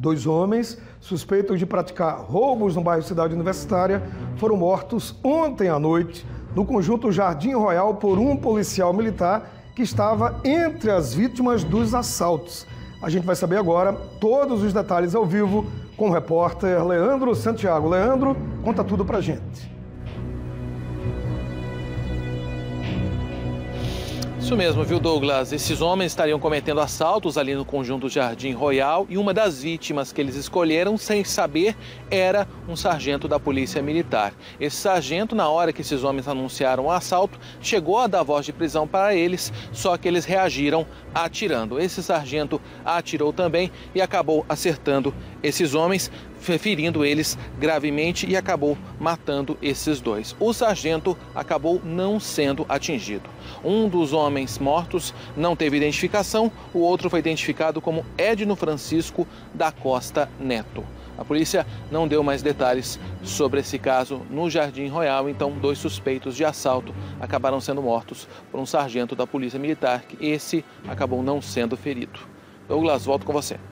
2 homens suspeitos de praticar roubos no bairro Cidade Universitária foram mortos ontem à noite no conjunto Jardim Royal por um policial militar que estava entre as vítimas dos assaltos. A gente vai saber agora todos os detalhes ao vivo com o repórter Leandro Santiago. Leandro, conta tudo pra gente. Isso mesmo, viu, Douglas? Esses homens estariam cometendo assaltos ali no conjunto Jardim Royal e uma das vítimas que eles escolheram, sem saber, era um sargento da Polícia Militar. Esse sargento, na hora que esses homens anunciaram o assalto, chegou a dar voz de prisão para eles, só que eles reagiram atirando. Esse sargento atirou também e acabou acertando esses homens, ferindo eles gravemente e acabou matando esses 2. O sargento acabou não sendo atingido. Um dos homens mortos não teve identificação, o outro foi identificado como Edno Francisco da Costa Neto. A polícia não deu mais detalhes sobre esse caso no Jardim Royal, então 2 suspeitos de assalto acabaram sendo mortos por um sargento da Polícia Militar, que esse acabou não sendo ferido. Douglas, volto com você.